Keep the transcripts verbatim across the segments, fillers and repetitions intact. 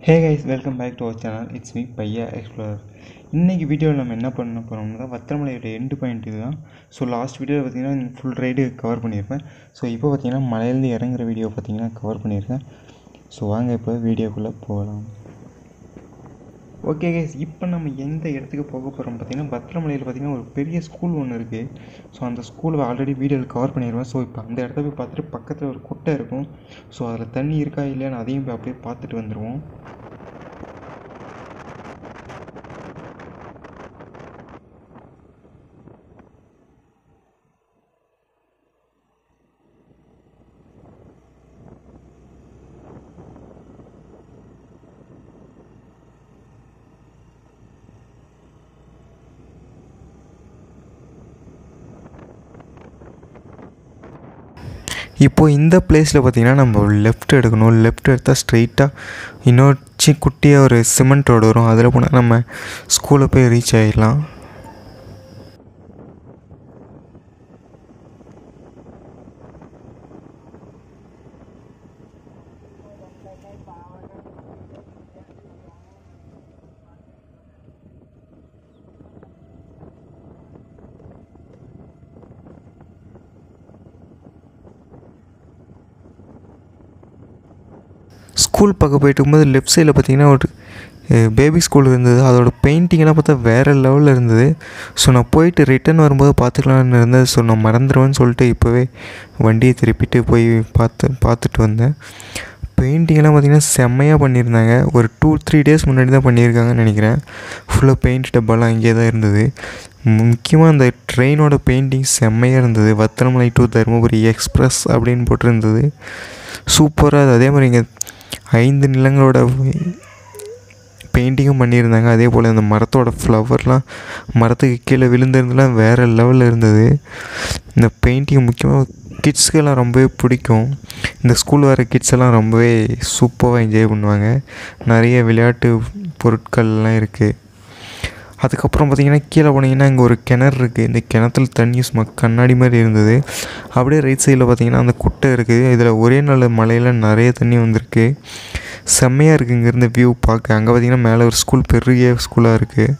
Hey guys, welcome back to our channel. It's me, Paya Explorer. இன்னைக்கு வீடியோவில் நம்ம என்ன பண்ண போகிறோம்னா வத்தல்மலையோட எண்டு பாயிண்ட் இதுதான். ஸோ லாஸ்ட் வீடியோவில் பார்த்தீங்கன்னா ஃபுல் ரைடு கவர் பண்ணியிருப்பேன். ஸோ இப்போ பார்த்தீங்கன்னா மலையிலேருந்து இறங்குற வீடியோ பார்த்தீங்கன்னா கவர் பண்ணியிருக்கேன். ஸோ வாங்க இப்போ வீடியோக்குள்ளே போகலாம். ஓகே கைஸ், இப்போ நம்ம எந்த இடத்துக்கு போக போகிறோம் பார்த்தீங்கன்னா வத்தல்மலையில் பார்த்தீங்கன்னா ஒரு பெரிய ஸ்கூல் ஒன்று இருக்குது. ஸோ அந்த ஸ்கூலை ஆல்ரெடி வீடியோவில் கவர் பண்ணிடுவேன். ஸோ இப்போ அந்த இடத்த போய் பார்த்துட்டு பக்கத்தில் ஒரு குட்டை இருக்கும். ஸோ அதில் தண்ணி இருக்கா இல்லையான்னு அதையும் போய் அப்படியே பார்த்துட்டு வந்துடுவோம். இப்போது இந்த பிளேஸில் பார்த்திங்கன்னா நம்ம லெஃப்ட் எடுக்கணும். லெஃப்ட் எடுத்தால் ஸ்ட்ரெயிட்டாக இன்னொரு சி குட்டியாக ஒரு சிமெண்ட் ரோடு வரும். அதில் போனால் நம்ம ஸ்கூலில் போய் ரீச் ஆகிடலாம். ஸ்கூல் பக்கம் போயிட்டு இருக்கும்போது லெஃப்ட் சைடில் பார்த்திங்கன்னா ஒரு பேபி ஸ்கூல் இருந்தது. அதோட பெயிண்டிங்கெல்லாம் பார்த்தா வேறு லெவலில் இருந்தது. ஸோ நான் போயிட்டு ரிட்டன் வரும்போது பார்த்துக்கலான்னு இருந்தது. ஸோ நான் மறந்துடுவேன்னு சொல்லிட்டு இப்போவே வண்டியை திருப்பிட்டு போய் பார்த்து பார்த்துட்டு வந்தேன். பெயிண்டிங்கெல்லாம் பார்த்திங்கன்னா செம்மையாக பண்ணியிருந்தாங்க. ஒரு டூ த்ரீ டேஸ் முன்னாடி தான் பண்ணியிருக்காங்கன்னு நினைக்கிறேன். ஃபுல்லாக பெயிண்ட் டப்பாலாம் இங்கே தான் இருந்தது. முக்கியமாக அந்த ட்ரெயினோட பெயிண்டிங் செம்மையாக இருந்தது. வத்தல்மலை டு தர்மபுரி எக்ஸ்பிரஸ் அப்படின்னு போட்டிருந்தது. சூப்பராக. அதே மாதிரி இங்கே ஐந்து நிலங்களோட பெயிண்டிங்கும் பண்ணியிருந்தாங்க. அதே போல் அந்த மரத்தோட ஃப்ளவர்லாம் மரத்துக்கு கீழே விழுந்திருந்தெல்லாம் வேறு லெவலில் இருந்தது. இந்த பெயிண்டிங் முக்கியமாக கிட்ஸ்க்கெல்லாம் ரொம்பவே பிடிக்கும். இந்த ஸ்கூல் வர கிட்ஸ் எல்லாம் ரொம்பவே சூப்பராக என்ஜாய் பண்ணுவாங்க. நிறைய விளையாட்டு பொருட்கள்லாம் இருக்குது. அதுக்கப்புறம் பார்த்திங்கன்னா கீழே போனீங்கன்னா இங்கே ஒரு கிணறு இருக்குது. இந்த கிணத்துல தண்ணி சும்மா கண்ணாடி மாதிரி இருந்தது. அப்படியே ரைட் சைடில் பார்த்திங்கன்னா அந்த குட்டை இருக்குது. இதில் ஒரே நாள் மலையில் நிறைய தண்ணி வந்திருக்கு. செம்மையாக இருக்குது இங்கேருந்து வியூ பார்க்க. அங்கே பார்த்திங்கன்னா மேலே ஒரு ஸ்கூல், பெரிய ஸ்கூலாக இருக்குது.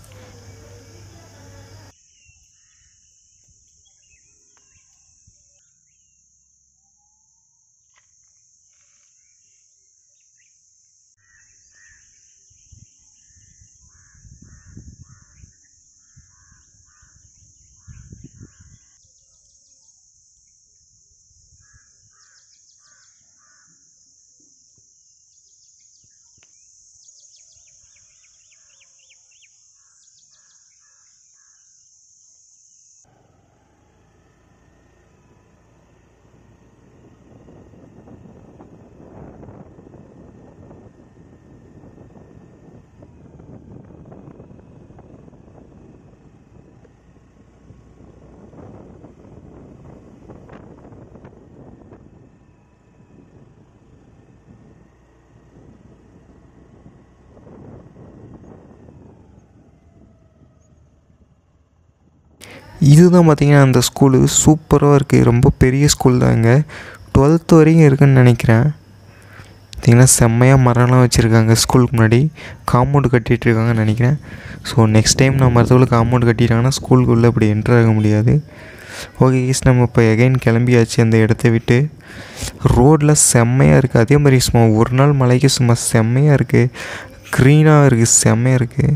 இதுதான் பார்த்திங்கன்னா அந்த ஸ்கூலு சூப்பராக இருக்குது. ரொம்ப பெரிய ஸ்கூல் தான். இங்கே டுவெல்த்து வரைக்கும் இருக்குதுன்னு நினைக்கிறேன். பார்த்திங்கன்னா செம்மையாக மரம்லாம் வச்சுருக்காங்க. ஸ்கூலுக்கு முன்னாடி காம்பவுண்டு கட்டிகிட்ருக்காங்கன்னு நினைக்கிறேன். ஸோ நெக்ஸ்ட் டைம் நம்ம மரத்துக்குள்ளே காம்பவுண்டு கட்டிட்டாங்கன்னா ஸ்கூலுக்குள்ளே அப்படி என்ட்ரு ஆக முடியாது. ஓகே ஈஸ், நம்ம இப்போ எகைன் கிளம்பியாச்சு அந்த இடத்த விட்டு. ரோடெலாம் செம்மையாக இருக்குது. அதே மாதிரி சும்மா ஒரு நாள் மலைக்கு சும்மா செம்மையாக இருக்குது. க்ரீனாக இருக்குது, செம்மையாக இருக்குது.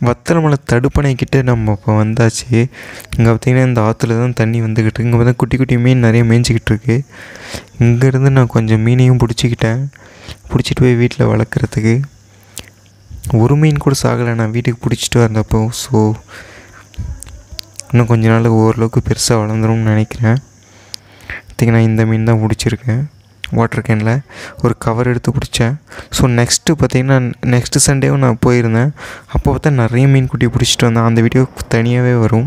வத்தலமலை தடுப்பணைக்கிட்ட நம்ம இப்போ வந்தாச்சு. இங்கே பார்த்திங்கன்னா இந்த ஆற்றுல தான் தண்ணி வந்துக்கிட்டு இருக்கு. இங்கே பார்த்தா குட்டி குட்டி மீன் நிறைய மேய்ஞ்சிக்கிட்டு இருக்கு. இங்கேருந்து நான் கொஞ்சம் மீனையும் பிடிச்சிக்கிட்டேன், பிடிச்சிட்டு போய் வீட்டில் வளர்க்குறதுக்கு. ஒரு மீன் கூட சாகலை நான் வீட்டுக்கு பிடிச்சிட்டு வந்தப்போ. ஸோ இன்னும் கொஞ்ச நாள் ஓரளவுக்கு பெருசாக வளர்ந்துரும்னு நினைக்கிறேன். பார்த்திங்கன்னா இந்த மீன் தான் பிடிச்சிருக்கேன். வாட்டர் கேனில் ஒரு கவர் எடுத்து பிடிச்சேன். ஸோ நெக்ஸ்ட்டு பார்த்திங்கன்னா நெக்ஸ்ட்டு சண்டேவும் நான் போயிருந்தேன். அப்போ பார்த்தா நிறைய மீன் குட்டி பிடிச்சிட்டு வந்தேன். அந்த வீடியோ தனியாகவே வரும்.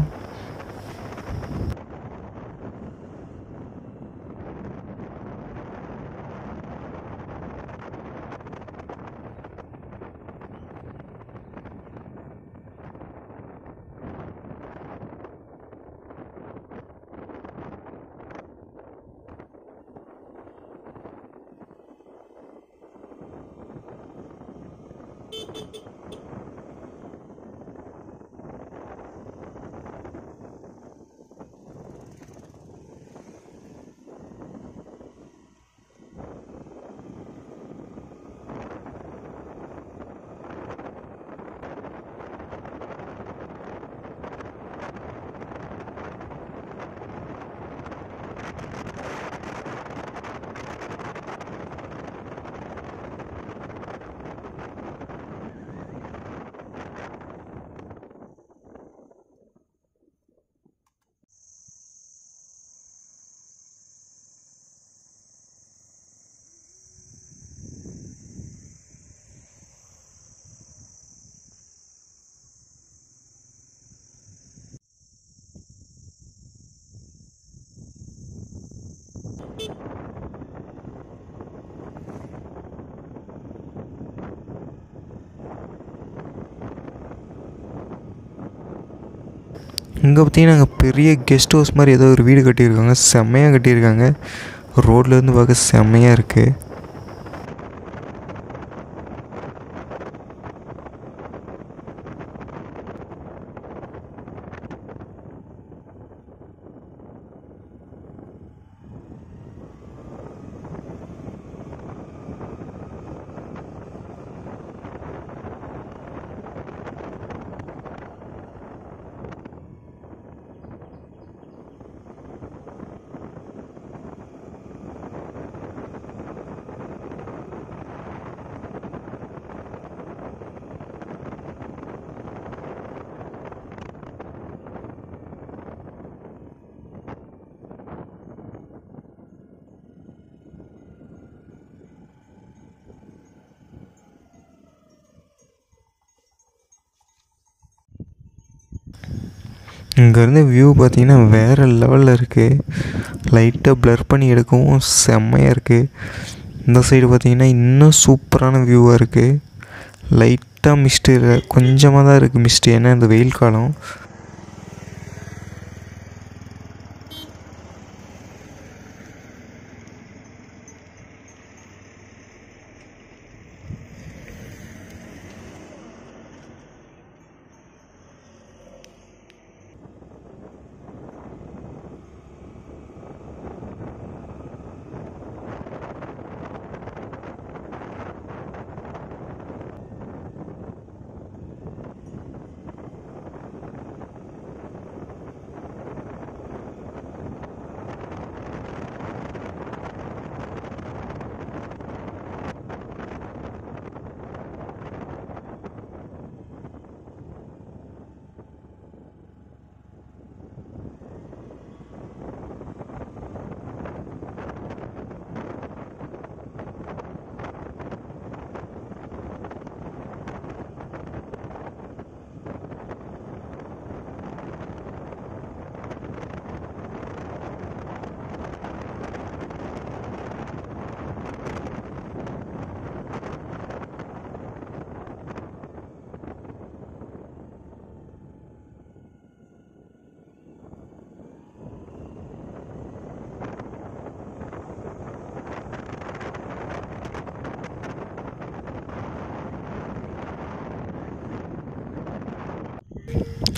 இங்கே பார்த்திங்கன்னா அங்கே பெரிய கெஸ்ட் ஹவுஸ் மாதிரி ஏதோ ஒரு வீடு கட்டியிருக்காங்க. செம்மையாக கட்டியிருக்காங்க. ரோட்லேருந்து பார்க்க செம்மையாக இருக்குது. இங்கேருந்து வியூ பார்த்திங்கன்னா வேறு லெவலில் இருக்குது. லைட்டாக ப்ளர் பண்ணி எடுக்கவும் செம்மையாக இருக்குது. இந்த சைடு பார்த்திங்கன்னா இன்னும் சூப்பரான வியூவாக இருக்குது. லைட்டாக மிஸ்ட்டு கொஞ்சமாக தான் இருக்குது மிஸ்ட்டு, ஏன்னா இந்த வெயில் காலம்.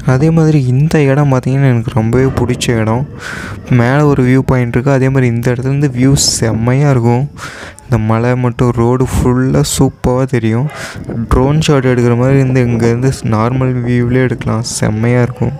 அதே மாதிரி இந்த இடம் பார்த்திங்கன்னா எனக்கு ரொம்பவே பிடிச்ச இடம். மேலே ஒரு வியூ பாயிண்ட் இருக்குது. அதே மாதிரி இந்த இடத்துலேருந்து வியூ செம்மையாக இருக்கும். இந்த மலை மட்டும் ரோடு ஃபுல்லாக சூப்பராக தெரியும். ட்ரோன் ஷாட் எடுக்கிற மாதிரி இருந்து இங்கேருந்து நார்மல் வியூவிலே எடுக்கலாம். செம்மையாக இருக்கும்.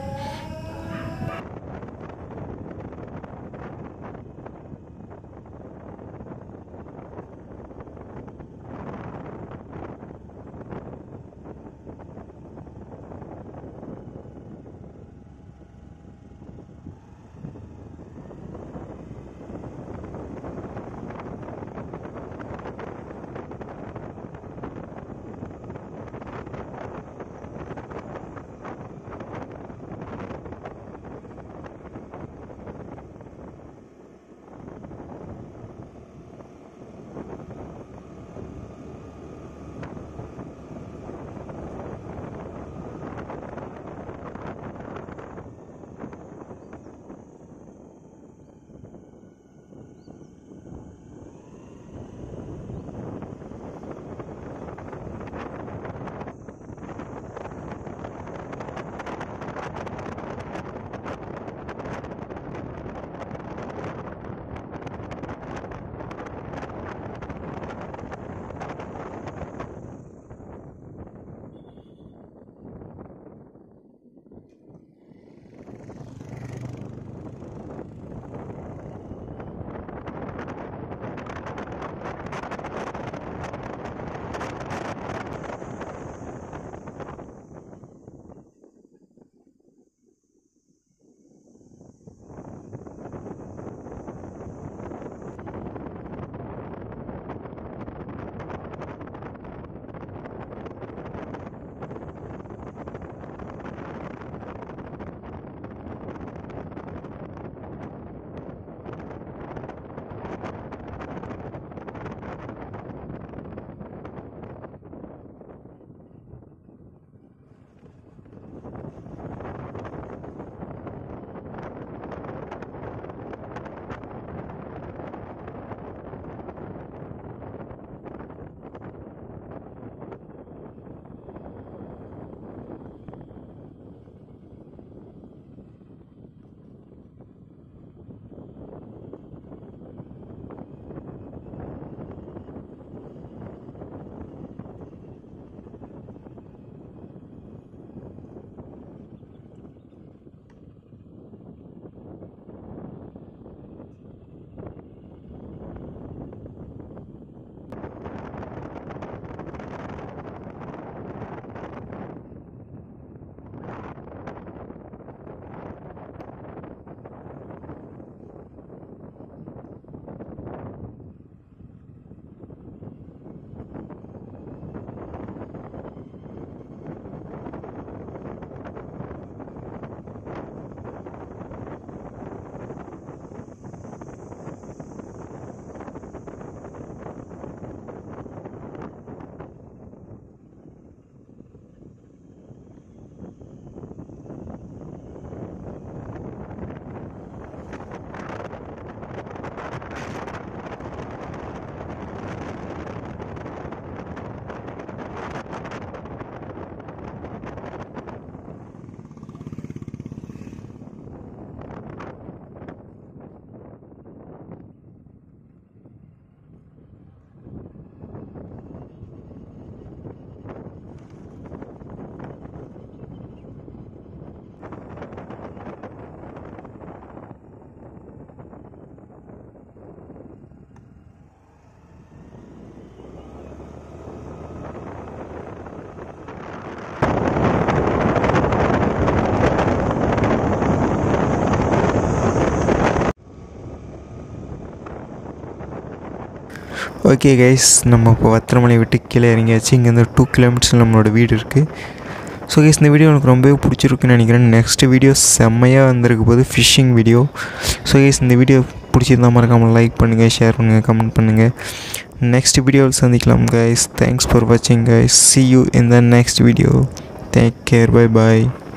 ஓகே கைஸ், நம்ம இப்போ வத்தலமலை விட்டு கீழே இறங்கியாச்சு. இங்கேருந்து டூ கிலோமீட்டர்ஸில் நம்மளோட வீடு இருக்குது. ஸோ கைஸ், இந்த வீடியோ எனக்கு ரொம்பவே பிடிச்சிருக்குன்னு நினைக்கிறேன். நெக்ஸ்ட் வீடியோ செம்மையாக வந்திருக்கு போது ஃபிஷ்ஷிங் வீடியோ. ஸோ கைஸ், இந்த வீடியோ பிடிச்சிருந்தால் மறக்காமல் லைக் பண்ணுங்கள், ஷேர் பண்ணுங்கள், கமெண்ட் பண்ணுங்கள். நெக்ஸ்ட் வீடியோவில் சந்திக்கலாம் கைஸ். தேங்க்ஸ் ஃபார் வாட்சிங் guys. see you in the next video. Take care. Bye bye.